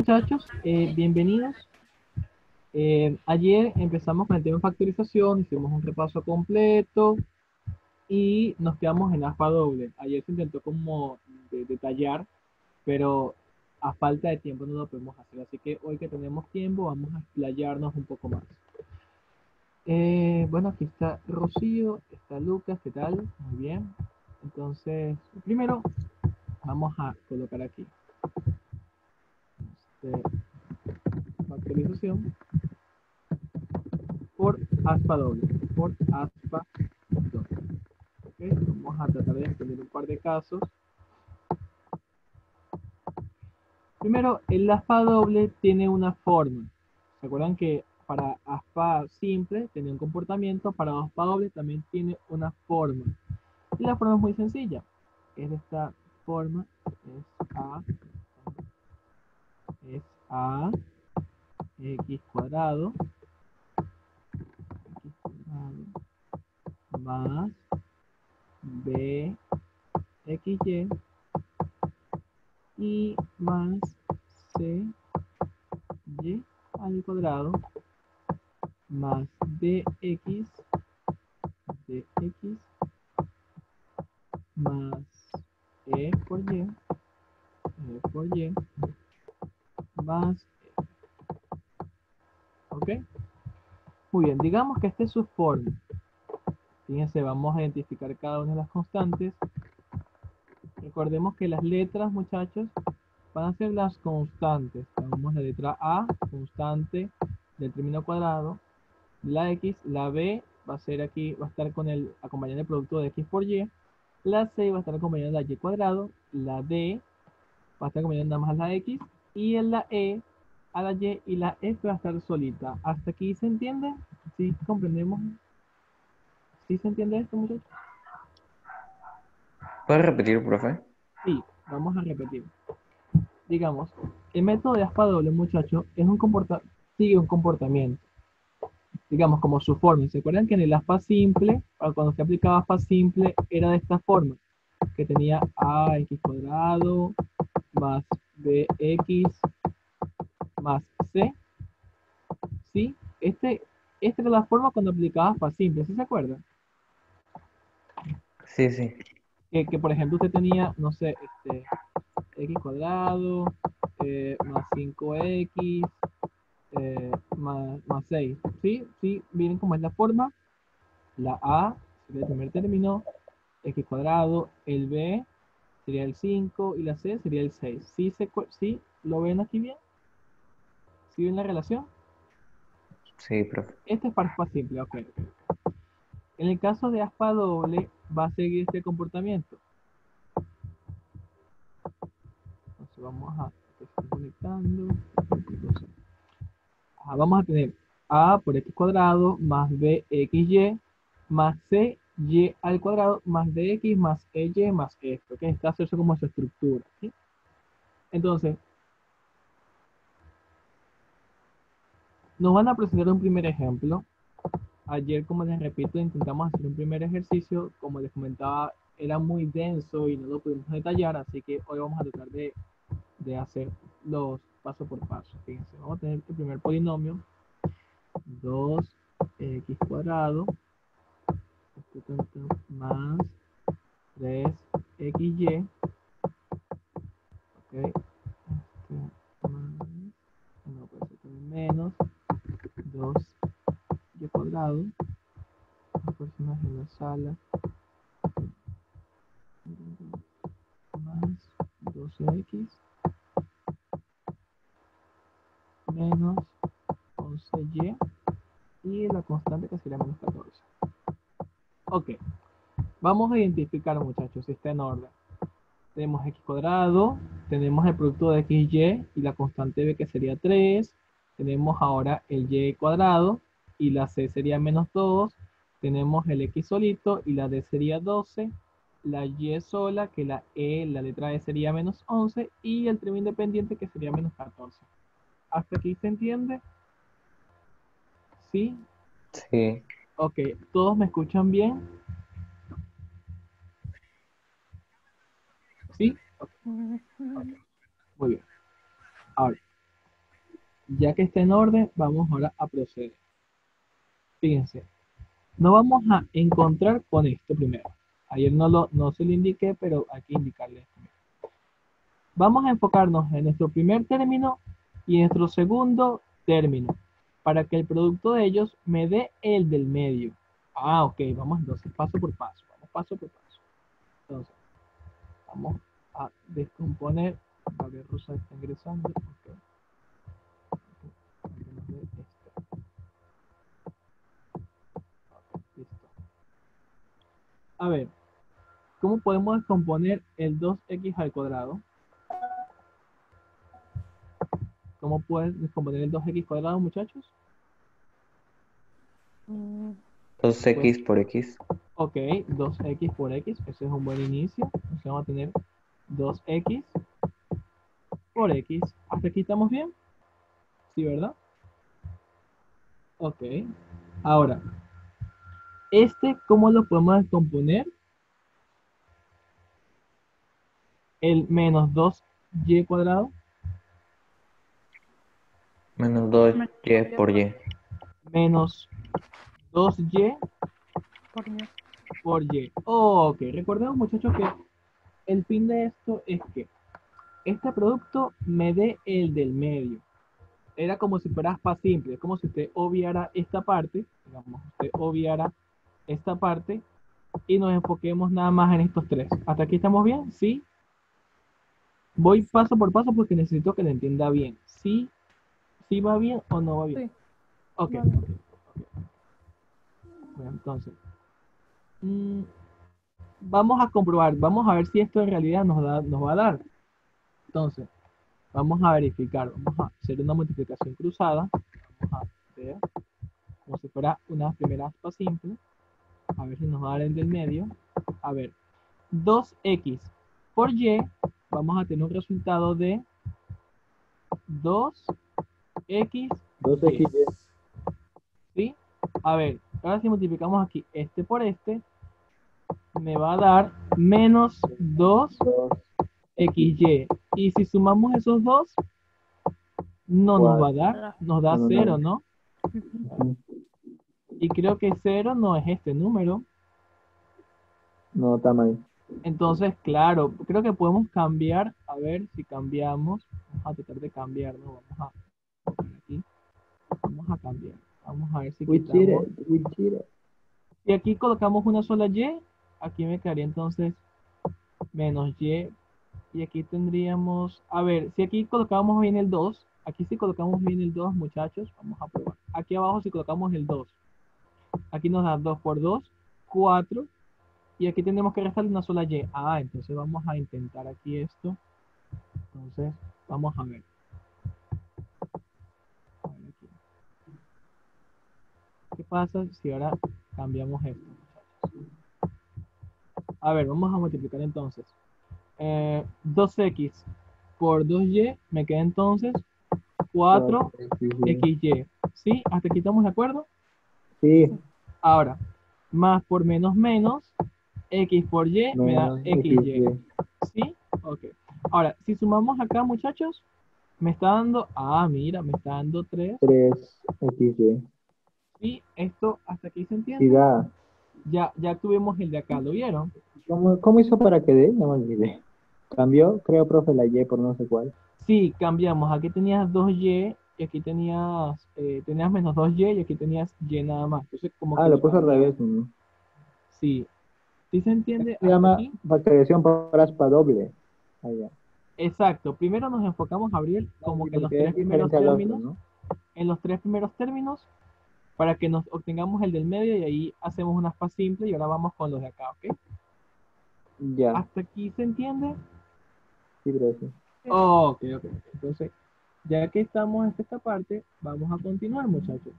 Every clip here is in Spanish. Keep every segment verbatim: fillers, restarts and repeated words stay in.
Muchachos, eh, bienvenidos. Eh, ayer empezamos con el tema de factorización, hicimos un repaso completo y nos quedamos en aspa doble. Ayer se intentó como de- detallar, pero a falta de tiempo no lo podemos hacer. Así que hoy que tenemos tiempo vamos a explayarnos un poco más. Eh, bueno, aquí está Rocío, está Lucas, ¿qué tal? Muy bien. Entonces, primero vamos a colocar aquí este, factorización por aspa doble, por aspa doble. ¿Okay? Vamos a tratar de entender un par de casos. Primero, el aspa doble tiene una forma. ¿Se acuerdan que para aspa simple tenía un comportamiento? Para aspa doble también tiene una forma. Y la forma es muy sencilla. Es de esta forma. Es a, es a x cuadrado, x cuadrado más b xy y más c y al cuadrado más dx dx más e por y, e por y más e. ¿Ok? Muy bien, digamos que esta es su forma. Fíjense, vamos a identificar cada una de las constantes. Recordemos que las letras, muchachos, van a ser las constantes. Tenemos la letra A, constante del término cuadrado. La X, la B va a ser aquí, va a estar con el acompañando el producto de X por Y. La C va a estar acompañando la Y cuadrado. La D va a estar acompañando nada más a la X. Y en la E, a la Y y la F va a estar solita. ¿Hasta aquí se entiende? ¿Sí comprendemos? ¿Sí se entiende esto, muchachos? ¿Puedes repetir, profe? Sí, vamos a repetir. Digamos, el método de aspa doble, muchachos, es un comporta sigue un comportamiento. Digamos, como su forma. ¿Se acuerdan que en el aspa simple, cuando se aplicaba aspa simple, era de esta forma? Que tenía ax cuadrado más bx más c. ¿Sí? Este, esta era la forma cuando aplicaba aspa simple. ¿Sí se acuerdan? Sí, sí. Que, que por ejemplo usted tenía, no sé, este, x cuadrado eh, más cinco x eh, más, más seis. ¿Sí? ¿Sí? Miren cómo es la forma. La a sería el primer término, x cuadrado, el b sería el cinco y la c sería el seis. ¿Sí, se, ¿Sí lo ven aquí bien? ¿Sí ven la relación? Sí, profe. Este es para aspa simple, ok. En el caso de aspa doble, va a seguir este comportamiento. Entonces vamos a estar conectando. Ah, vamos a tener a por x cuadrado más bxy más c y al cuadrado más dx más ey más esto, que está hacerse como su estructura. ¿Sí? Entonces, nos van a presentar un primer ejemplo. Ayer, como les repito, intentamos hacer un primer ejercicio. Como les comentaba, era muy denso y no lo pudimos detallar, así que hoy vamos a tratar de, de hacer los paso por paso. Fíjense, vamos a tener el primer polinomio, dos x cuadrado más tres x y, ok, este, más, no puede ser también menos dos y cuadrado, las personas en la sala, más doce x menos once y y la constante que sería menos catorce. Ok, vamos a identificar, muchachos, si está en orden. Tenemos x cuadrado, tenemos el producto de x y y la constante b que sería tres. Tenemos ahora el y cuadrado y la c sería menos dos. Tenemos el x solito y la d sería doce. La y sola, que la e, la letra e sería menos once. Y el término independiente que sería menos catorce. ¿Hasta aquí se entiende? ¿Sí? Sí. Ok, ¿todos me escuchan bien? ¿Sí? Ok, ok, muy bien. Ahora, Ya que está en orden, vamos ahora a proceder. Fíjense, nos vamos a encontrar con esto primero. Ayer no, lo, no se lo indiqué, pero hay que indicarle esto. Vamos a enfocarnos en nuestro primer término y en nuestro segundo término, para que el producto de ellos me dé el del medio. Ah, ok, vamos entonces paso por paso. Vamos paso por paso. Entonces, vamos a descomponer. Gabriel Rosa está ingresando. Okay. Listo. A ver, ¿cómo podemos descomponer el dos equis al cuadrado? ¿Cómo puedes descomponer el dos equis cuadrado, muchachos? dos equis por x. Ok, dos equis por x, ese es un buen inicio. Entonces vamos a tener dos equis por x. ¿Hasta aquí estamos bien? ¿Sí, verdad? Ok. Ahora, ¿este cómo lo podemos descomponer? El menos dos y cuadrado. Menos dos y por y. Menos dos y Por y. por y. Ok, recordemos, muchachos, que el fin de esto es que este producto me dé el del medio. Era como si fuera aspa simple, es como si usted obviara esta parte, digamos, usted obviara esta parte y nos enfoquemos nada más en estos tres. ¿Hasta aquí estamos bien? ¿Sí? Voy paso por paso porque necesito que lo entienda bien. ¿Sí? ¿Sí va bien o no va bien? Sí. Ok, Va bien. ok, ok. Bueno, entonces, mm, vamos a comprobar, vamos a ver si esto en realidad nos, da, nos va a dar. Entonces, vamos a verificar, vamos a hacer una multiplicación cruzada. Vamos a ver como si fuera una primera aspa simple. A ver si nos va a dar el del medio. A ver, dos equis por y, vamos a tener un resultado de dos equis dos equis y. ¿sí? A ver, ahora si multiplicamos aquí este por este, me va a dar menos dos equis y. Y si sumamos esos dos, no nos va a dar, nos da No, no, cero, no. ¿no? Ujú. Y creo que cero no es este número. No, está mal. Entonces, claro, creo que podemos cambiar, a ver si cambiamos. Vamos a tratar de cambiar, ¿no? Vamos a poner aquí. Vamos a cambiar. Vamos a ver si We quitamos. cheated, we cheated. Si aquí colocamos una sola y, aquí me quedaría entonces menos y. Y aquí tendríamos, a ver, si aquí colocamos bien el dos, aquí si colocamos bien el dos, muchachos, vamos a probar. Aquí abajo si colocamos el dos, aquí nos da dos por dos, cuatro. Y aquí tenemos que restarle una sola y. Ah, entonces vamos a intentar aquí esto. Entonces, vamos a ver. A ver aquí. ¿Qué pasa si ahora cambiamos esto, muchachos? A ver, vamos a multiplicar entonces. Eh, dos equis por dos y me queda entonces cuatro equis y. ¿Sí? ¿Hasta aquí estamos de acuerdo? Sí, Ahora, más por menos menos, x por y me da menos xy. equis y. ¿Sí? Ok. Ahora, si sumamos acá, muchachos, me está dando, ah, mira, me está dando tres. tres equis y. ¿Sí? Esto hasta aquí se Sí entiende. da. Ya, ya tuvimos el de acá, ¿lo vieron? ¿Cómo, cómo hizo para que dé? No me olvidé. Cambió, creo, profe, la Y por no sé cuál. Sí, cambiamos. Aquí tenías dos y y aquí tenías, eh, tenías menos dos y y aquí tenías y nada más. Entonces, como Ah, que lo lo puso al cambiamos. revés, ¿no? Sí. ¿Sí se entiende Se hasta llama aquí? factorización por aspa doble. Allá. Exacto. Primero nos enfocamos, Gabriel, como que en los Porque tres es primeros diferente al otro, términos, ¿no? en los tres primeros términos, para que nos obtengamos el del medio y ahí hacemos una aspa simple y ahora vamos con los de acá, ¿ok? Ya, ¿Hasta aquí se entiende? sí, profe. Oh, ok, ok. Entonces, ya que estamos en esta parte, vamos a continuar, muchachos.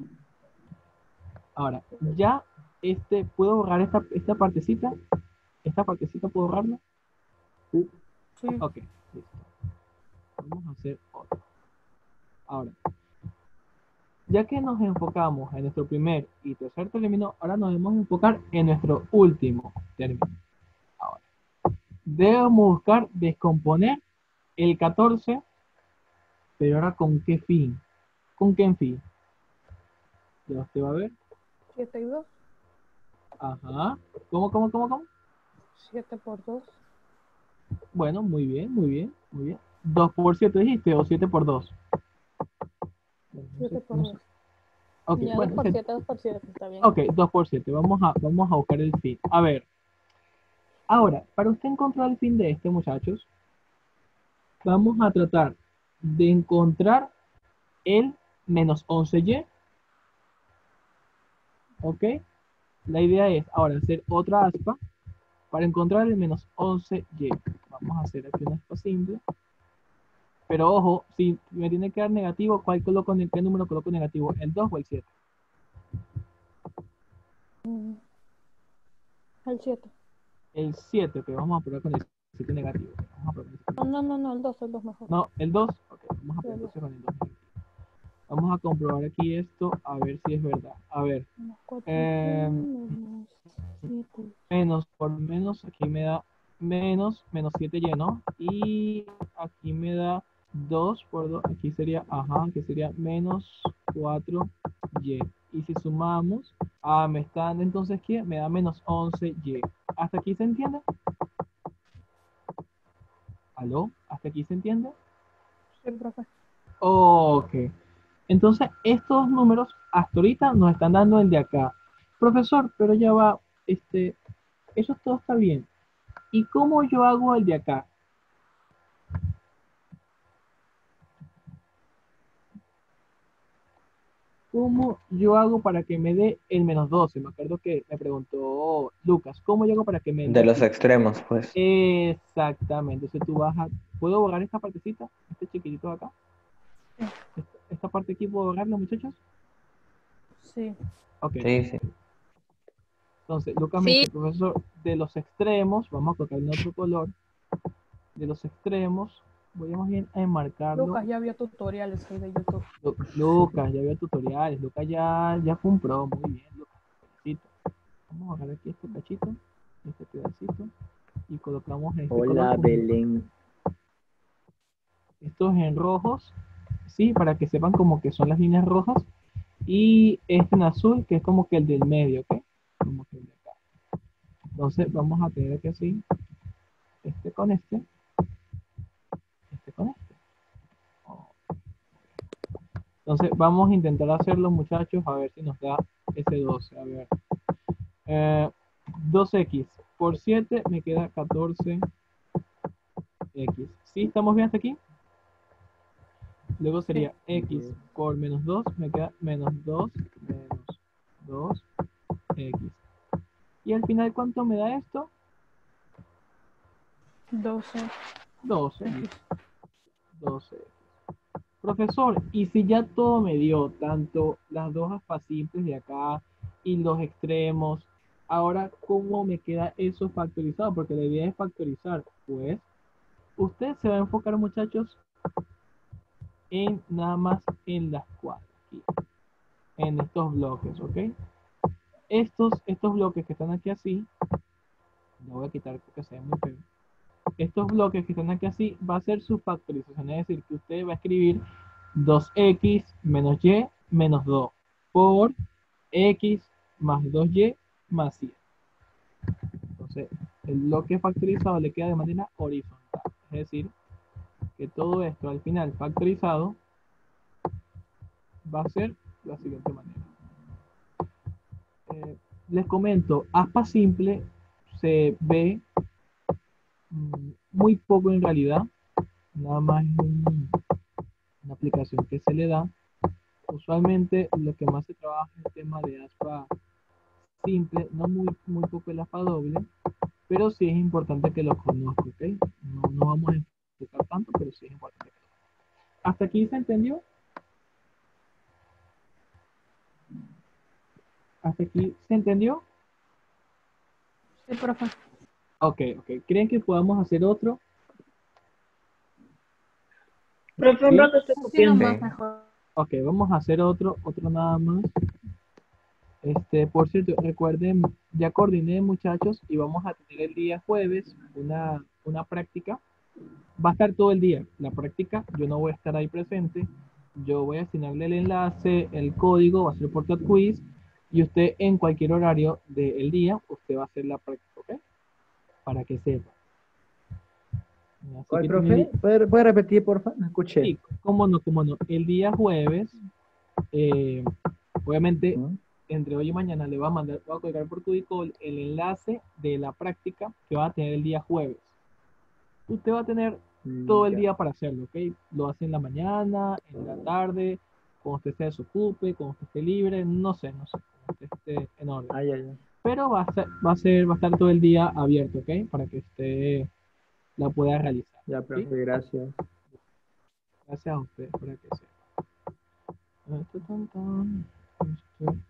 Ahora, ya este, ¿puedo borrar esta, esta partecita? ¿Esta partecita puedo borrarla? Sí. Sí. Ok, listo. Vamos a hacer otro. Ahora, ya que nos enfocamos en nuestro primer y tercer término, ahora nos debemos enfocar en nuestro último término. Ahora, debemos buscar descomponer el catorce Pero ahora, ¿con qué fin? ¿Con qué fin? Ya usted va a ver. siete y dos. Ajá. ¿Cómo, cómo, cómo, cómo? siete por dos. Bueno, muy bien, muy bien, muy bien. dos por siete dijiste o siete por dos. Bueno, no sé, siete por no sé. dos. Ok, Ya, bueno, dos por se- siete, dos por siete, está bien. ok, dos por siete. Vamos a, vamos a buscar el fin. A ver. Ahora, para usted encontrar el fin de este, muchachos, vamos a tratar de encontrar el menos once y. ¿Ok? La idea es ahora hacer otra aspa para encontrar el menos once y. Vamos a hacer aquí una aspa simple. Pero ojo, si me tiene que dar negativo, ¿cuál coloco, en qué número coloco negativo? ¿El dos o el siete? Mm, El siete. El siete, que vamos a probar con el siete negativo. Vamos a probar con el siete No, negativo. no, no, no, el dos, el dos mejor. No, el dos. Ok, vamos a Sí, probar el dos. entonces con el dos negativo. Vamos a comprobar aquí esto, a ver si es verdad. A ver, Menos cuatro y eh, menos siete. menos por menos, aquí me da menos, menos siete y, ¿no? Y aquí me da dos por dos, aquí sería, ajá, que sería menos cuatro y. Y si sumamos, ah, me está dando entonces, ¿qué? Me da menos once y. ¿Hasta aquí se entiende? ¿Aló? ¿Hasta aquí se entiende? Sí, profe. Ok. Entonces, estos números hasta ahorita nos están dando el de acá. Profesor, pero ya va, este, eso todo está bien. ¿Y cómo yo hago el de acá? ¿Cómo yo hago para que me dé el menos doce? Me acuerdo que me preguntó Lucas, ¿cómo yo hago para que me dé De los aquí? extremos, pues. Exactamente. Entonces tú vas a, ¿puedo borrar esta partecita? Este chiquitito de acá. Esta, esta parte aquí, ¿puedo borrarla, muchachos? Sí. Ok. Sí, sí. Entonces, Lucas me dice, profesor, de los extremos, vamos a colocar en otro color, de los extremos, voy a más bien a enmarcarlo. Lucas ya vio tutoriales ahí de YouTube. Lu- Lucas, ya vio tutoriales, Lucas ya, ya fue un pro, muy bien, Lucas, felicito. Vamos a agarrar aquí este cachito, este pedacito, y colocamos en este Hola, color, Belén. estos en rojos, sí, para que sepan como que son las líneas rojas, y este en azul, que es como que el del medio, ¿ok? Como que el de acá. Entonces vamos a tener que así, este con este, este con este. Oh. Entonces vamos a intentar hacerlo, muchachos, a ver si nos da ese doce. A ver. Eh, dos equis por siete me queda catorce equis. ¿Sí? ¿Estamos bien hasta aquí? Luego sería x por menos dos, me queda menos dos menos dos equis. Y al final, ¿cuánto me da esto? doce. doce. X. doce. Profesor, y si ya todo me dio, tanto las dos aspas simples de acá y los extremos, ahora, ¿cómo me queda eso factorizado? Porque la idea es factorizar. Pues, usted se va a enfocar, muchachos, en nada más en las cuadras, aquí, en estos bloques, ¿ok? Estos, estos bloques que están aquí así, lo voy a quitar porque se ve muy feo. Estos bloques que están aquí así, va a ser su factorización, es decir, que usted va a escribir dos equis menos y menos dos por x más dos y más siete. Entonces, el bloque factorizado le queda de manera horizontal, es decir, que todo esto al final factorizado va a ser de la siguiente manera. Eh, les comento, aspa simple se ve mm, muy poco en realidad, nada más es un, una aplicación que se le da. Usualmente lo que más se trabaja es el tema de aspa simple, no muy, muy poco el aspa doble, pero sí es importante que lo conozca, ¿ok? No, no vamos a explicar tanto, pero sí es importante que lo conozca. ¿Hasta aquí se entendió? ¿Hasta aquí se entendió? Sí, profe. Ok, ok. ¿Creen que podamos hacer otro? Profe, un ¿Sí? rato estoy Así nomás Sí. mejor. Ok, vamos a hacer otro, otro nada más. Este, por cierto, recuerden, ya coordiné, muchachos, y vamos a tener el día jueves una, una práctica va a estar todo el día. La práctica, yo no voy a estar ahí presente. Yo voy a asignarle el enlace, el código, va a ser por quiz. Y usted en cualquier horario del día, usted va a hacer la práctica, ¿ok? Para que sepa. Así ¿Cuál, que profe? tiene- ¿Puede, puede repetir, porfa? No escuché. Sí, cómo no, cómo no. El día jueves, eh, obviamente, ¿Mm? entre hoy y mañana le va a mandar, voy a colgar por Codicol el enlace de la práctica que va a tener el día jueves. Usted va a tener todo el Ya. día para hacerlo, ¿ok? Lo hace en la mañana, en la tarde, cuando usted se desocupe, cuando usted esté libre, no sé, no sé, cuando usted esté en orden. Ay, ay, ay. Pero va a ser, va a ser, va a estar todo el día abierto, ¿ok? Para que usted la pueda realizar. Ya, ¿Sí? profe, gracias. Gracias a usted, para que sepa. Ah, tan, tan, tan. Este,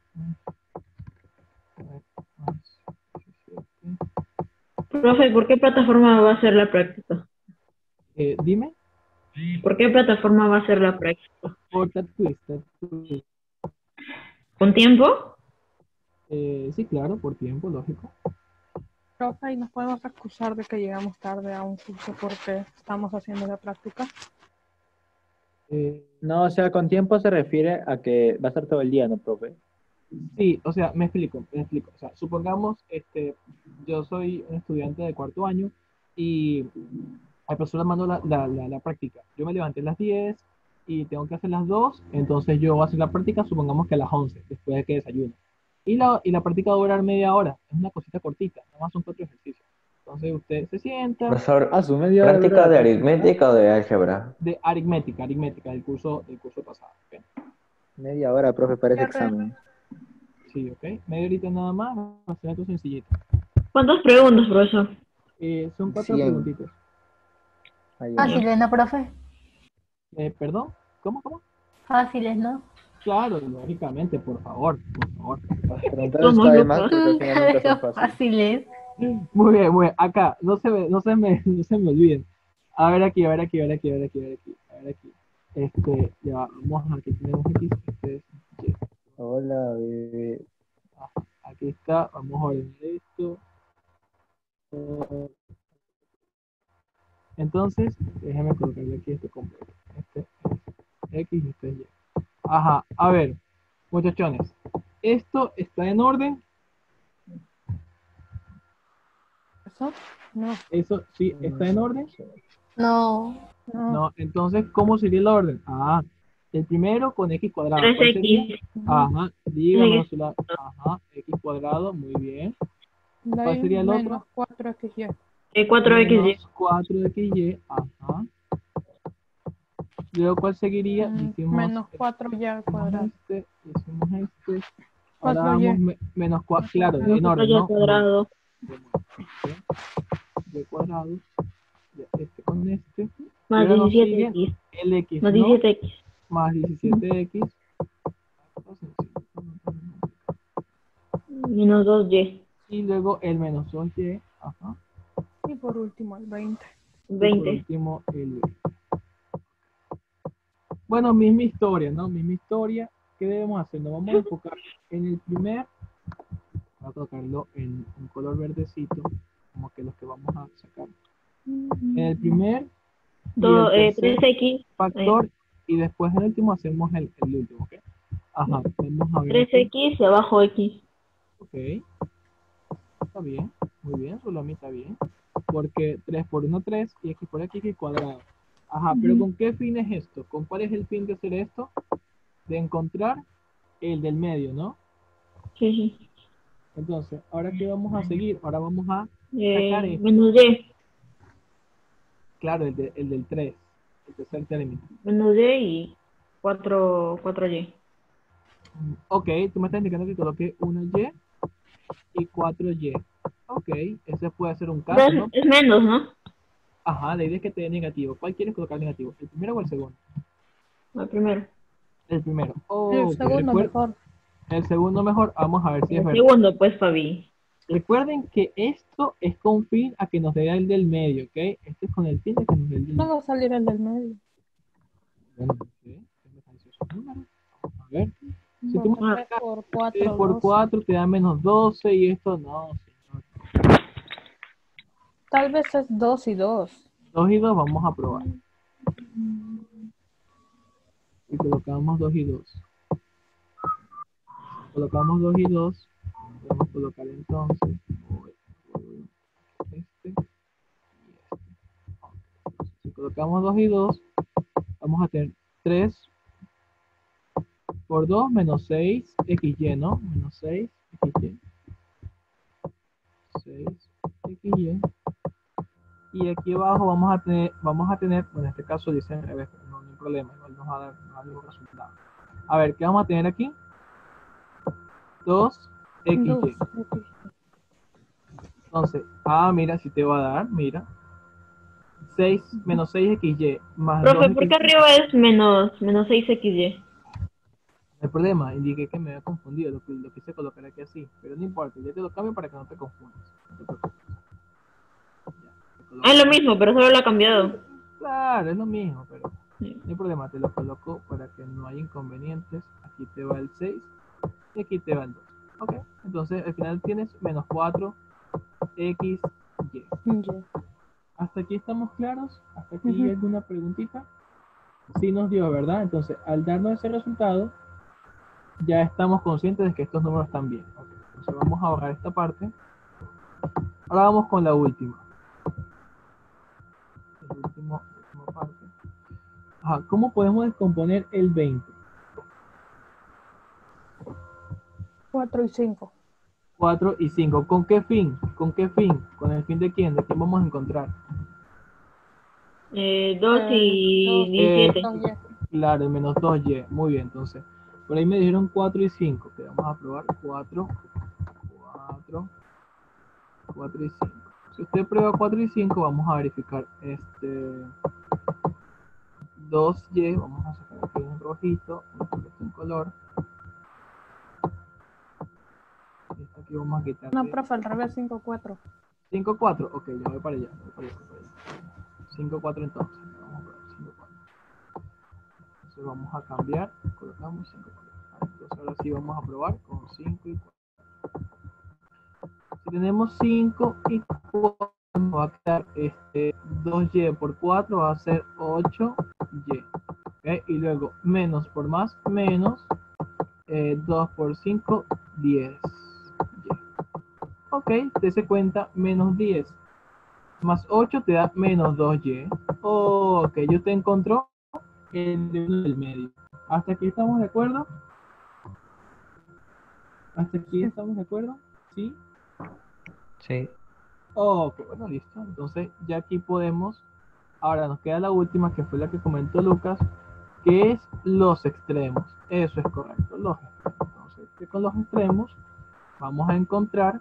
ah, más diecisiete. Profe, ¿por qué plataforma va a ser la práctica? Eh, dime, ¿Por qué plataforma va a ser la práctica? por TADquiz, TADquiz. ¿Con tiempo? Eh, sí, claro, por tiempo, lógico. Profe, ¿y nos podemos excusar de que llegamos tarde a un curso porque estamos haciendo la práctica? Eh, No, o sea, con tiempo se refiere a que va a estar todo el día, ¿no, profe? sí, o sea, me explico, me explico. O sea, supongamos, este, yo soy un estudiante de cuarto año y el profesor mando la, la, la, la práctica. Yo me levanté a las diez y tengo que hacer las dos, entonces yo voy a hacer la práctica, supongamos que a las once, después de que desayuno. Y la, y la práctica va a durar media hora, es una cosita cortita, nada más son cuatro ejercicios. Entonces usted se sienta, Profesor, Ah, su media hora dura ¿práctica la de práctica. aritmética o de álgebra? de aritmética, aritmética, del curso, del curso pasado. ¿Ok? Media hora, profe, para ese Ya, re- examen. Sí, ok. Media horita nada más, va a ser algo sencillito. ¿Cuántas preguntas, profesor? Eh, son cuatro Cien. preguntitas. Ay, ay, ay. Fáciles, ¿no, profe? Eh, ¿Perdón? ¿Cómo, cómo? Fáciles, ¿no? Claro, lógicamente, por favor, por favor. Las preguntas Somos está de más locos. porque al final nunca son Son fáciles. fáciles. Muy bien, muy bien. Acá, no se me, no se me, no se me olviden. A ver aquí, a ver aquí, a ver aquí, a ver aquí, a ver aquí, a ver aquí. Este, ya, vamos a aquí tenemos X, este es Y. Hola, bebé. Ajá, aquí está, vamos a ordenar esto. Eh, Entonces, déjame colocarle aquí este completo. Este es X y este es Y. Ajá, a ver, muchachones, ¿esto está en orden? ¿Eso? No, ¿Eso sí está en orden? No. no. No, entonces, ¿cómo sería el orden? Ah, el primero con X cuadrado. tres ¿Cuál sería? equis. Ajá, dígamelo. X. Sula- Ajá, X cuadrado, muy bien. De ¿Cuál ahí sería el otro? menos cuatro equis y. Eh, cuatro equis y. Menos cuatro X Y, ajá. Luego, ¿cuál seguiría? Mm, Dijimos, menos cuatro y al hicimos cuadrado. este, hicimos este. Ahora cuatro y. vamos me- menos cuatro, claro, Menos en cuatro orden, y al ¿no? cuadrado. De cuadrado, ya, este con este. Más Y ahora nos diecisiete sigue equis. el X, Más ¿no? diecisiete equis. Más diecisiete X. Menos dos y. Y luego el menos dos Y, ajá. Y por último el veinte. Y por veinte. último el veinte. Bueno, misma historia, ¿no? Misma historia. ¿Qué debemos hacer? Nos vamos a enfocar en el primer. Voy a colocarlo en un color verdecito, como que los que vamos a sacar. En el primer y Do- el eh, tercer tres equis. factor, y después en el último hacemos el, el último, ¿ok? Ajá, vamos a ver tres aquí. equis y abajo X. Ok, está bien, muy bien, Zulami está bien. Porque tres por uno, tres, y X por X, X cuadrado. Ajá, pero ¿con qué fin es esto? ¿Con cuál es el fin de hacer esto? De encontrar el del medio, ¿no? Sí, sí. Entonces, ¿ahora qué vamos a seguir? Ahora vamos a Eh, sacar esto. menos Y. Claro, el, de- el del tres, el tercer término. Menos Y y cuatro, cuatro y. Mm, Ok, tú me estás indicando que coloque una Y y cuatro Y. Ok, ese puede ser un caso, Dos ¿no? es menos, ¿no? Ajá, la idea es que te dé negativo. ¿Cuál quieres colocar negativo? ¿El primero o el segundo? El primero. El primero. El Oh, segundo recuer- mejor. El segundo mejor. Vamos a ver si es El verdad. segundo, pues, Fabi. Recuerden que esto es con fin a que nos dé el del medio, ¿ok? Esto es con el fin de que nos dé el del No medio. va a salir el del medio. Bueno, no sé, ¿qué me parece esos números? Vamos a ver. Si tú Bueno, me tres sacas por tres cuatro, por doce. cuatro te da menos doce y esto no, señor. Tal vez es dos y dos. dos y dos vamos a probar. Y colocamos dos y dos. Colocamos dos y dos. Podemos colocar entonces este y este. Si colocamos dos y dos, vamos a tener tres por dos menos seis equis ye, ¿no? Menos seis equis ye. seis equis ye. Y aquí abajo vamos a tener, vamos a tener, bueno, en este caso dice al revés, pero no, no hay problema, igual nos va a dar, nos va a dar el resultado. A ver, ¿qué vamos a tener aquí? dos equis ye. Dos. Entonces, ah, mira, si te va a dar, mira. seis menos seis equis ye más Profe, dos ¿por qué equis ye. arriba es menos, menos seis equis ye? No hay problema, indiqué que me había confundido, lo, que- lo quise colocar aquí así, pero no importa, ya te lo cambio para que no te confundas. No te preocupes. Ya, te coloco- Ah, es lo mismo, pero solo lo ha cambiado. Claro, es lo mismo, pero Sí. no hay problema, te lo coloco para que no haya inconvenientes. Aquí te va el seis y aquí te va el dos. Ok, entonces al final tienes menos cuatro equis ye. Ya. ¿Hasta aquí estamos claros? ¿Hasta aquí Ujú. alguna preguntita? Sí nos dio, ¿verdad? Entonces, al darnos ese resultado, ya estamos conscientes de que estos números están bien. Ok, entonces vamos a borrar esta parte. Ahora vamos con la última. El último, la última parte. Ajá, ¿cómo podemos descomponer el veinte? Cuatro y cinco. cuatro y cinco. ¿Con qué fin? ¿Con qué fin? ¿Con el fin de quién? ¿De quién vamos a encontrar? Eh, dos Eh, y dos. diecisiete. Dos ye. Claro, el menos dos ye. Muy bien, entonces. Por ahí me dijeron cuatro y cinco. Que vamos a probar cuatro, cuatro, cuatro y cinco. Si usted prueba cuatro y cinco, vamos a verificar este dos ye. Vamos a sacar aquí un rojito, un color. Y esto aquí vamos a quitar. No, profe, al revés, cinco, cuatro. cinco, cuatro. Ok, ya voy para allá. Voy para allá, voy para allá. cinco, cuatro entonces. Vamos a probar cinco, cuatro. Entonces vamos a cambiar. Colocamos cinco, cuatro. Entonces ahora sí vamos a probar con cinco y cuatro. Si tenemos cinco y cuatro, nos va a quedar este, dos ye por cuatro, va a ser ocho ye. ¿Okay? Y luego menos por más, menos eh, dos por cinco, diez ye. Ok, te se cuenta menos diez. Más ocho te da menos dos ye. Oh, ok, yo te encontró el de uno del medio. ¿Hasta aquí estamos de acuerdo? ¿Hasta aquí estamos de acuerdo? ¿Sí? Sí. Oh, ok, bueno, listo. Entonces ya aquí podemos. Ahora nos queda la última, que fue la que comentó Lucas, que es los extremos. Eso es correcto, los extremos. Entonces, que con los extremos vamos a encontrar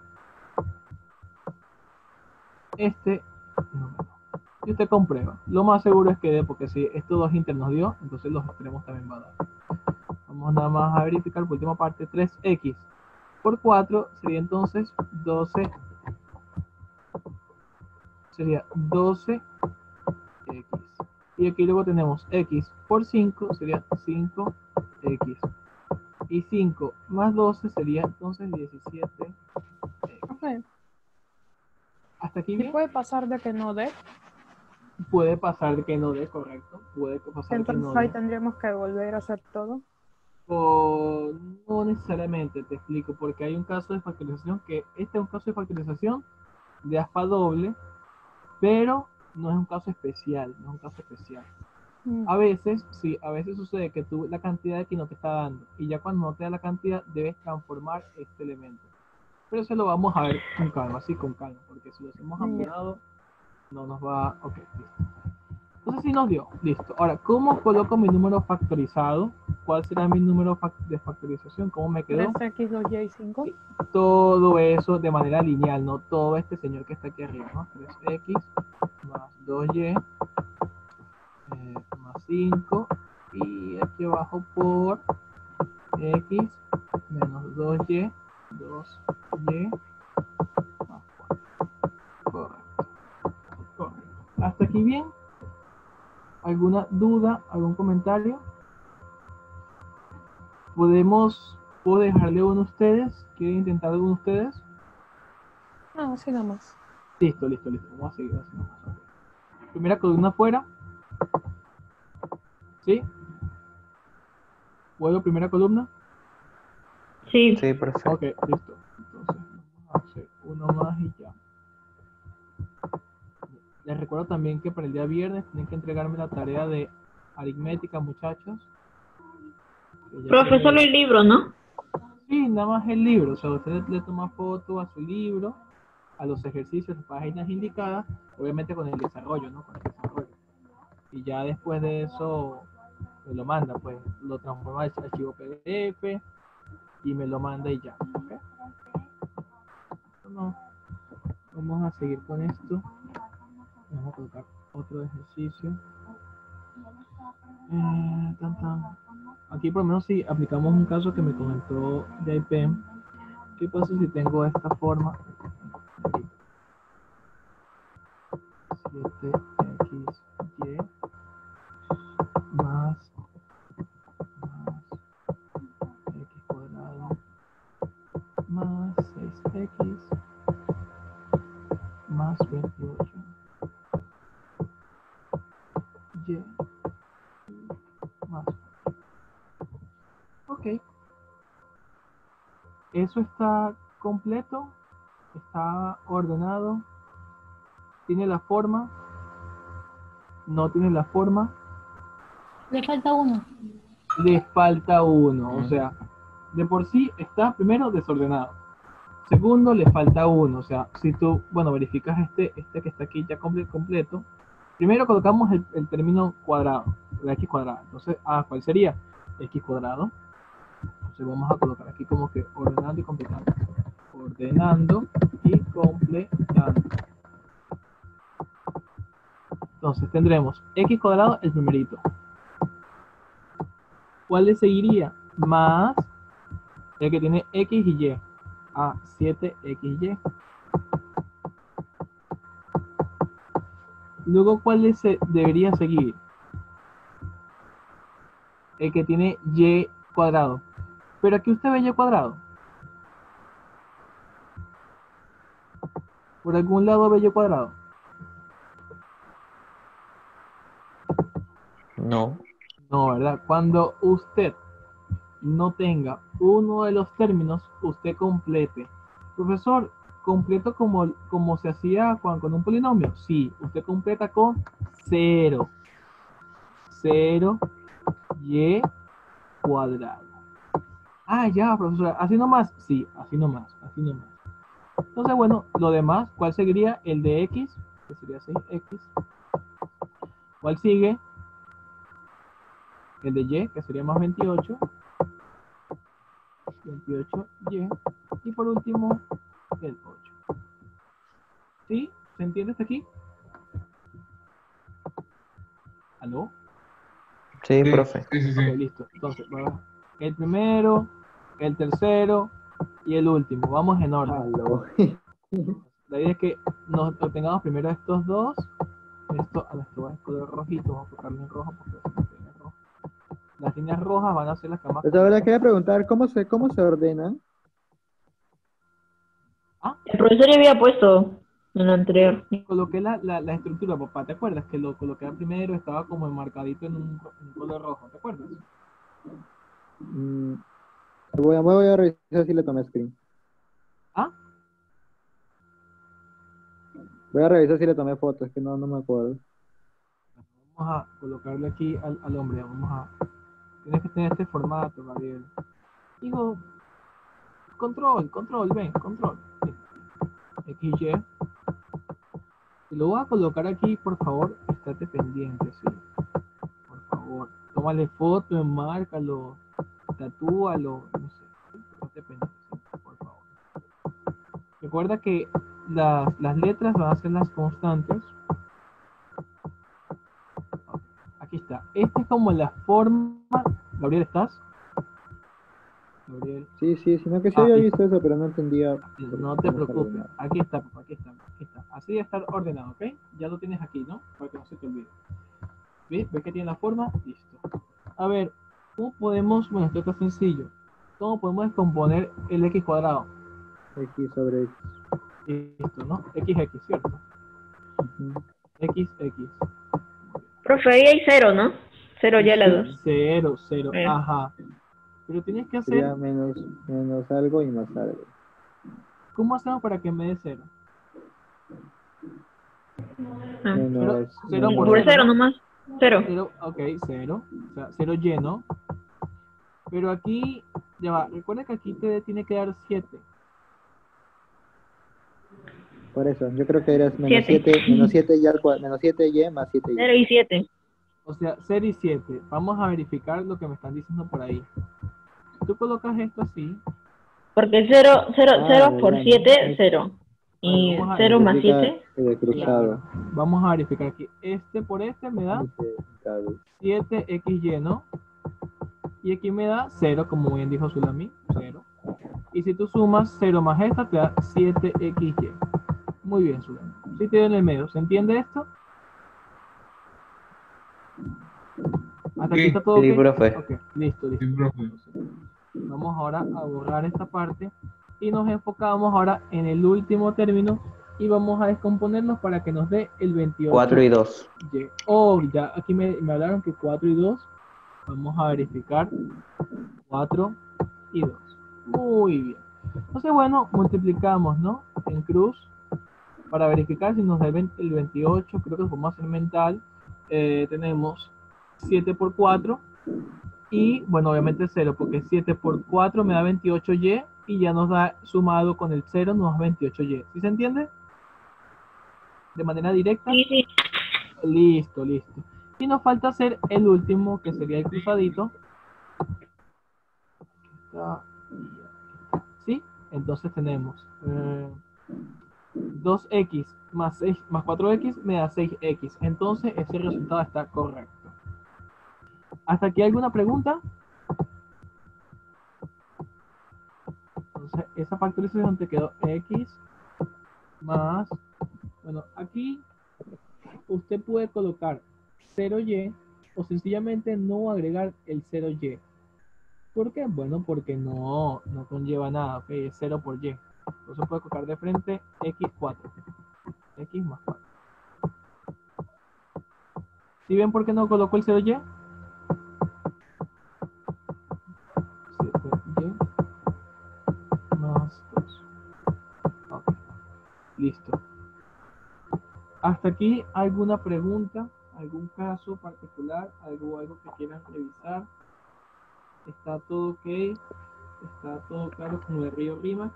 este número. Y usted comprueba. Lo más seguro es que dé, porque si estos dos internos dio, entonces los extremos también va a dar. Vamos nada más a verificar por última parte. tres equis por cuatro sería entonces doce. Sería doce equis. Y aquí luego tenemos x por cinco, sería cinco equis. Y cinco más doce sería entonces diecisiete equis. Profe, Hasta aquí ¿y bien. puede pasar de que no dé? Puede pasar de que no dé, correcto. Puede pasar que Entonces no ahí dé. tendríamos que volver a hacer todo. O no necesariamente, te explico, porque hay un caso de factorización que este es un caso de factorización de aspa doble, pero no es un caso especial, no es un caso especial. Mm. A veces, sí, a veces sucede que tú la cantidad de aquí no te está dando, y ya cuando no te da la cantidad, debes transformar este elemento. Pero eso lo vamos a ver con calma, sí, con calma, porque si lo hacemos Ya. apurado, no nos va. Ok, listo. Entonces sí nos dio, listo. Ahora, ¿cómo coloco mi número factorizado? ¿Cuál será mi número fac- de factorización? ¿Cómo me quedó? tres equis, dos ye y cinco. Todo eso de manera lineal, no todo este señor que está aquí arriba, ¿no? tres equis más dos ye eh, más cinco, y aquí abajo por x menos dos ye, dos ye más cuatro. Correcto. Correcto. ¿Hasta aquí bien? ¿Alguna duda? ¿Algún comentario? ¿Podemos, puedo dejarle uno a ustedes? ¿Quieren intentar alguno de ustedes? No, así nada más. Listo, listo, listo. Vamos a seguir así nomás. Ok. Primera columna afuera. ¿Sí? ¿Vuelvo primera columna? Sí. Sí, profe. Ok, listo. Entonces, vamos a hacer uno más y ya. Les recuerdo también que para el día viernes tienen que entregarme la tarea de aritmética, muchachos. Que ya Profe, tiene- solo el libro, ¿no? Sí, nada más el libro. O sea, usted le toma foto a su libro, a los ejercicios, las páginas indicadas, obviamente con el desarrollo, ¿no? Con el desarrollo. Y ya después de eso me lo manda, pues lo transforma en archivo P D F y me lo manda y ya. ¿Ok? No, vamos a seguir con esto. Vamos a colocar otro ejercicio. Eh, tan, tan. Aquí por lo menos si aplicamos un caso que me comentó J P, ¿qué pasa si tengo esta forma? siete equis y más, más x cuadrado más seis equis más veintiocho y más. Ok. Eso está completo, está ordenado, tiene la forma, no tiene la forma, Le falta uno. le falta uno, o sea, de por sí está primero desordenado. Segundo, le falta uno, o sea, si tú, bueno, verificas este, este que está aquí ya comple- completo, primero colocamos el, el término cuadrado, la x cuadrada. Entonces, ah, ¿cuál sería? X cuadrado. Entonces vamos a colocar aquí como que ordenando y completando. Ordenando y completando. Entonces tendremos x cuadrado el primerito. ¿Cuál le seguiría? Más el que tiene x y y. A siete equis y. Luego, ¿cuál le se debería seguir? El que tiene y cuadrado. Pero aquí usted ve y cuadrado. Por algún lado ve y cuadrado. No. No, ¿verdad? Cuando usted no tenga uno de los términos, usted complete. Profesor, ¿completo como, como se hacía con, con un polinomio? Sí, usted completa con cero. cero y cuadrado. Ah, ya, profesor, ¿así nomás? Sí, así nomás, así nomás. Entonces, bueno, lo demás, ¿cuál seguiría? El de x, que sería seis equis. ¿Cuál sigue? El de y, que sería más veintiocho. veintiocho y. Y por último, el ocho. ¿Sí? ¿Se entiende hasta aquí? ¿Aló? Sí, Sí, profe. sí, sí, Ok, sí. listo. Entonces, va. El primero, el tercero y el último. Vamos en orden. Aló. La idea es que nos obtengamos primero estos dos. Esto, a esto va en color rojito. Vamos a colocarlo en rojo porque es una línea roja. Las líneas rojas van a ser las que más. Pues ahora quería preguntar, ¿cómo se, cómo se ordenan? Ah, El profesor ya había puesto en lo anterior. coloqué la, la, la estructura, papá. ¿Te acuerdas? Que lo coloqué primero, estaba como enmarcadito en un, en un color rojo. ¿Te acuerdas? Mm, voy, a, voy a revisar si le tomé screen. Ah, Voy a revisar si le tomé fotos, que no, no me acuerdo. vamos a colocarle aquí al, al hombre. Vamos a. Tienes que tener este formato, Gabriel. Digo, control, control, ven, control. X Y. Y lo voy a colocar aquí, por favor, estate pendiente, sí. Por favor, tómale foto, enmárcalo, tatúalo, no sé. Estate pendiente, sí, por favor. Recuerda que las, las letras van a ser las constantes. Aquí está. Esta es como la forma. Gabriel, ¿estás? Gabriel. Sí, sí, sino que sí Ah, había listo. visto eso, pero no entendía. por No qué te no se preocupes. ordenaba. Aquí está, papá, aquí está, aquí está. Así debe estar ordenado, ¿ok? Ya lo tienes aquí, ¿no? Para que no se te olvide. ¿Ves? ¿Ves que tiene la forma? Listo. A ver, ¿cómo podemos, bueno, esto está sencillo. ¿Cómo podemos descomponer el x cuadrado? X sobre X. Listo, ¿no? X, X, ¿cierto? Ujú. X, X. Profe, ahí hay cero, ¿no? Cero ya la dos. Cero, cero, Eh. ajá. Pero tienes que hacer, Sería menos, menos algo y más algo. ¿cómo hacemos para que me dé cero? Ah. Menos, cero menos- Por cero nomás. Cero. Cero, ok, cero. O sea, cero lleno. Pero aquí, ya va, recuerda que aquí te tiene que dar siete. Por eso, yo creo que eras menos Siete. siete, menos siete y al cua- menos siete y más siete y. Cero y siete. O sea, cero y siete. Vamos a verificar lo que me están diciendo por ahí. Tú colocas esto así. Porque cero, cero, Ah, cero por verdad, siete, ¿no? cero. Y Bueno, vamos a cero más Significa siete. el cruzado. Vamos a verificar aquí. Este por este me da Este, claro. siete equis ye, ¿no? Y aquí me da cero, como bien dijo Zulami, cero. Y si tú sumas cero más esta, te da siete equis ye. Muy bien, Zulami. Sí te doy en el medio. ¿Se entiende esto? Hasta aquí Sí, está todo sí, ok. profe. Ok, listo, listo. Sí, profe. Vamos ahora a borrar esta parte y nos enfocamos ahora en el último término y vamos a descomponernos para que nos dé el veintiocho. cuatro y dos. Y. Oh, ya aquí me, me hablaron que cuatro y dos. Vamos a verificar. cuatro y dos. Muy bien. Entonces, bueno, multiplicamos, ¿no? En cruz para verificar si nos da el veinte el veintiocho. Creo que lo podemos hacer mental. Eh, tenemos siete por cuatro. Y, bueno, obviamente cero, porque siete por cuatro me da veintiocho ye. Y ya nos da, sumado con el cero, nos da veintiocho ye. ¿Sí se entiende? De manera directa. Sí, sí. Listo, listo. Y nos falta hacer el último, que sería el cruzadito. Aquí está. ¿Sí? Entonces tenemos eh, dos equis más, seis, más cuatro equis me da seis equis. Entonces ese resultado está correcto. ¿Hasta aquí alguna pregunta? Entonces esa factorización te quedó x más... Bueno, aquí usted puede colocar cero ye o sencillamente no agregar el cero ye. ¿Por qué? Bueno, porque no, no conlleva nada, ok, es cero por y. Entonces puede colocar de frente equis cuatro. X más cuatro. ¿Sí ven por qué no coloco el cero ye? siete ye más dos. Ok, listo. ¿Hasta aquí alguna pregunta? ¿Algún caso particular? ¿Algo, algo que quieran revisar? ¿Está todo ok? ¿Está todo claro con lo de Río Rima?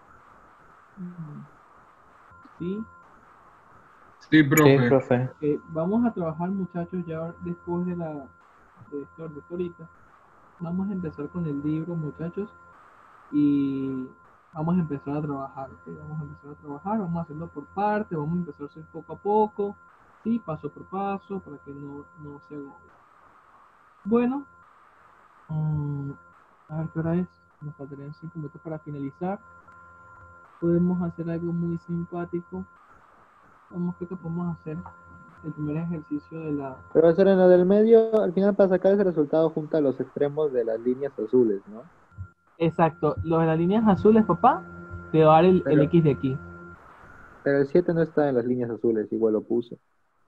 ¿Sí? Sí, Sí, profe. profe. Eh, vamos a trabajar, muchachos, ya después de la de esto, de esto ahorita. Vamos a empezar con el libro, muchachos, y vamos a empezar a trabajar, ¿ok? Vamos a empezar a trabajar, vamos a hacerlo por parte, vamos a empezar a hacer poco a poco, ¿sí? Paso por paso, para que no, no se agobie. Bueno, um, a ver qué hora es, nos faltarían cinco minutos para finalizar. Podemos hacer algo muy simpático. Vamos, creo que podemos hacer el primer ejercicio de la... Profesor, en lo del medio, al final para sacar ese resultado junta los extremos de las líneas azules, ¿no? Exacto, lo de las líneas azules, papá, te va a dar el, el Pero- X de aquí. Pero el siete no está en las líneas azules, igual lo puse.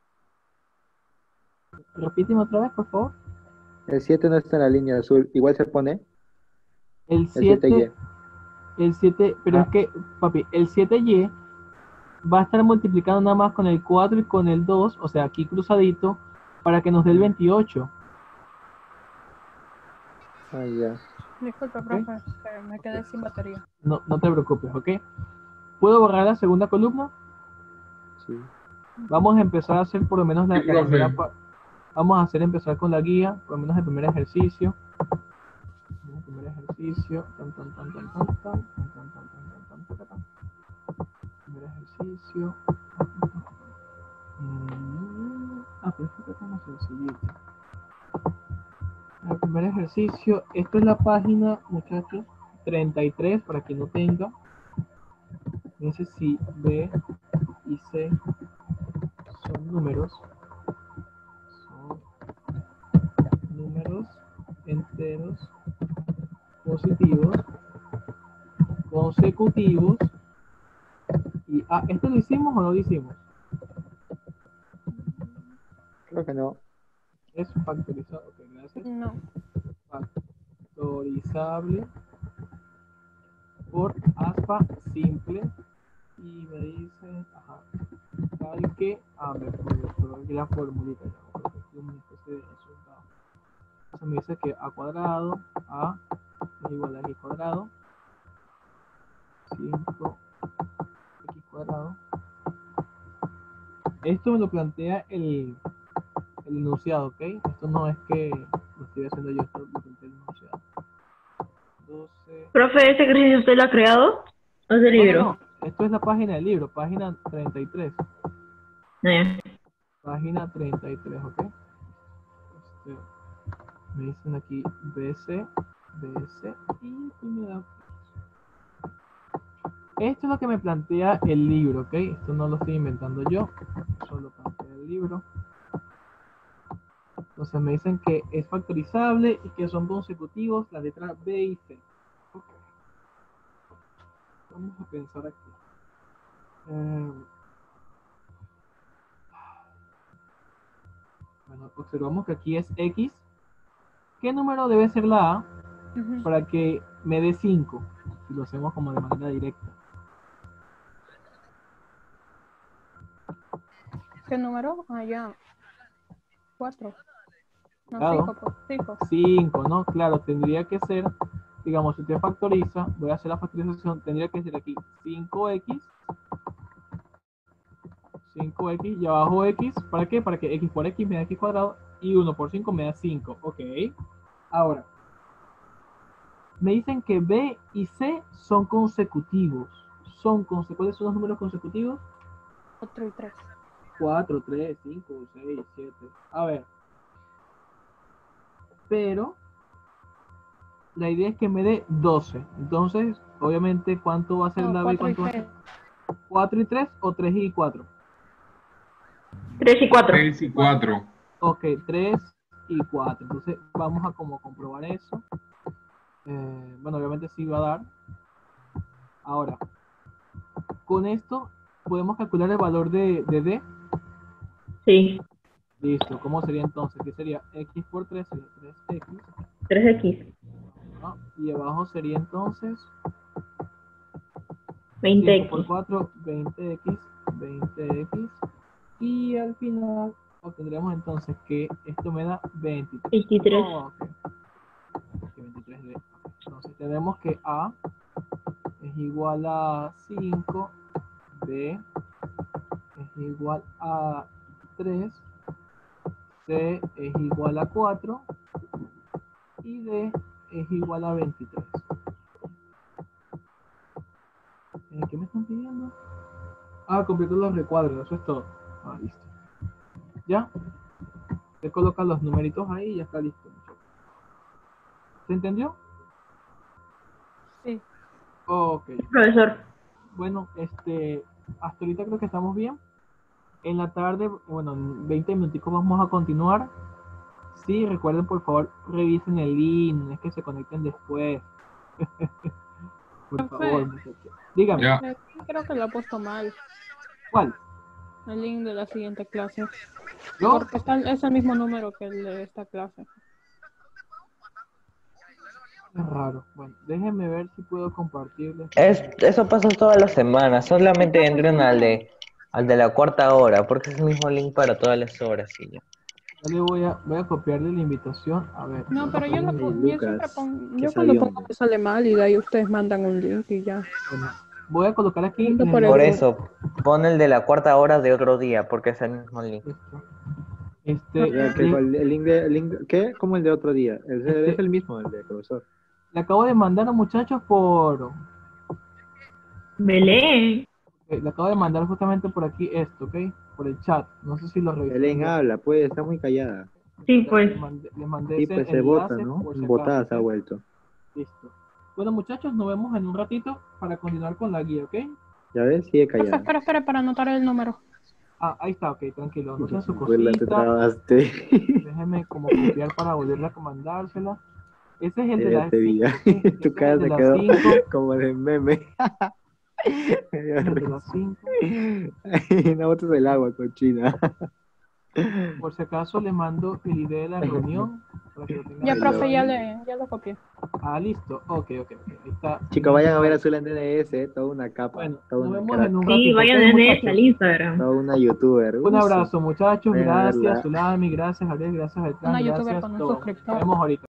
Repíteme otra vez, por favor. El siete no está en la línea azul, igual se pone El el siete y. siete, el siete, pero Ah. es que, papi, el siete ye va a estar multiplicando nada más con el cuatro y con el dos, o sea, aquí cruzadito, para que nos dé el veintiocho. Ah, ya. Disculpe, profe, que me quedé sin batería. No, no te preocupes, ¿ok? ¿Puedo borrar la segunda columna? Sí. Vamos a empezar a hacer por lo menos la, Sí, la profe. primera pa- Vamos a hacer empezar con la guía, por lo menos el primer ejercicio. El primer ejercicio. Tan, tan, tan, tan, tan, tan, tan, tan, tan, tan, tan, tan, tan, tan. Primer ejercicio. Mm, Ah, pero esto está como sencillito. El primer ejercicio, esto es la página, muchachos, treinta y tres, para quien no tenga. Fíjense si B y C son números. Son números enteros positivos consecutivos. Y, ah, ¿esto lo hicimos o no lo hicimos? Creo que no. Es factorizable. Ok, gracias. No. Factorizable por aspa simple. Y me dice, ajá, tal que, ah, me puedo aquí la formulita, ya, porque aquí una especie de resultado. Entonces me dice que a cuadrado, a es igual a x cuadrado, cinco x cuadrado. Esto me lo plantea el, el enunciado, ¿ok? Esto no es que lo estoy haciendo yo, esto lo plantea el enunciado. doce. Profe, ¿ese ejercicio usted lo ha creado? ¿O es del No, libro? no, no, esto es la página del libro, página treinta y tres. No, ya. Página treinta y tres, ¿ok? Este, me dicen aquí B C, B C y me da. Esto es lo que me plantea el libro, ¿ok? Esto no lo estoy inventando yo, solo lo plantea el libro. Entonces me dicen que es factorizable y que son consecutivos las letras B y C. Ok. Vamos a pensar aquí. Eh, bueno, observamos que aquí es X. ¿Qué número debe ser la A Ujú. para que me dé cinco? Si lo hacemos como de manera directa. ¿Qué número? Ah, ya. Cuatro. No, Claro. cinco, pues. Cinco. cinco, ¿no? Claro, tendría que ser, digamos, si usted factoriza, voy a hacer la factorización, tendría que ser aquí cinco x, cinco x y abajo x, ¿para qué? Para que x por x me da x cuadrado y uno por cinco me da cinco, ok. Ahora, me dicen que B y C son consecutivos. Son conse- ¿Cuáles son los números consecutivos? Otro y tres. cuatro, tres, cinco, seis, siete. A ver. Pero la idea es que me dé doce. Entonces, obviamente, ¿cuánto va a ser No, la B y cuatro y cuánto va a tres. ser? ¿cuatro y tres o tres y cuatro? Tres y cuatro. Tres y cuatro. Ok, tres y cuatro. Entonces, vamos a como comprobar eso. Eh, bueno, obviamente sí va a dar. Ahora, con esto, ¿podemos calcular el valor de, de D? Sí. Listo. ¿Cómo sería entonces? ¿Qué sería? X por tres sería tres x. Tres X. ¿No? Y abajo sería entonces Veinte cinco por X. cuatro, veinte x, veinte x. Y al final obtendremos entonces que esto me da veintitrés. Veintitrés. Oh, ok. Ok, veintitrés D. Entonces tenemos que A es igual a cinco, B es igual a tres, C es igual a cuatro y D es igual a veintitrés. ¿Eh, ¿Qué me están pidiendo? Ah, completar los recuadros, eso es todo. Ah, listo. ¿Ya? Se colocan los numeritos ahí y ya está listo. ¿Se entendió? Sí. Ok. Profesor. Bueno, este, hasta ahorita creo que estamos bien. En la tarde, bueno, en veinte minuticos vamos a continuar. Sí, recuerden por favor, revisen el link, no es que se conecten después. Por Profe. favor, muchachos. Dígame, Ya. El link creo que lo ha puesto mal. ¿cuál? El link de la siguiente clase. ¿Yo? Porque está, es el mismo número que el de esta clase. Es raro. Bueno, déjenme ver si puedo compartirles. Es, eso pasa todas las semanas, solamente entren al de, al de la cuarta hora, porque es el mismo link para todas las horas y ya. Ya le voy a, voy a copiarle la invitación. A ver. No, pero yo, lo, Ay, pon- yo Lucas, siempre pongo, que yo cuando sabio, pongo hombre. me sale mal y de ahí ustedes mandan un link y ya. Bueno, voy a colocar aquí. Pregunto en por el- Por error. eso, pon el de la cuarta hora de otro día, porque es el mismo link. Listo. Este, O sea, que le, cual- el link de, el link, ¿qué? Como el de otro día. Es, Este- es el mismo, el de profesor. le acabo de mandar a muchachos por. Belén. eh, le acabo de mandar justamente por aquí esto, ¿ok? Por el chat. No sé si lo revisaron. Belén ya. habla, pues, está muy callada. Sí, Ya, pues. Le mandé, le mandé Sí, ese pues se enlace vota, ¿no? por si Botada acaso, se ha ¿ok? vuelto. Listo. Bueno, muchachos, nos vemos en un ratito para continuar con la guía, ¿ok? ¿Ya ves? Sigue Profe, callada. espera, espera, para anotar el número. Ah, ahí está, ok, tranquilo. No sean su Abuela, te cosita. trabaste. Déjenme como copiar para volverle a mandársela. Ese es el de Ya las te vi, ya. cinco, ¿ok? Ese Tu es cara el de se las quedó cinco. como de meme. Me dio El de risa. las cinco. No botes el agua, cochina. Por si acaso le mando el I D de la reunión. Para que lo tengan Ya, ahí. profe, ya, le, ya lo copié. Ah, listo. Ok, ok, ok. Ahí está. Chicos, vayan a ver Azul en D N S, eh, toda una capa, Bueno, toda nos una vemos crack, en un Sí, ratito. vayan Ok, a muchachos. al Instagram. toda una youtuber. Un Uy, abrazo, muchachos. Vayan a Gracias, verla. Sulami. Gracias, Gabriel. Gracias, Beltrán. Una youtuber Gracias, con un todos. suscriptor. Nos vemos ahorita.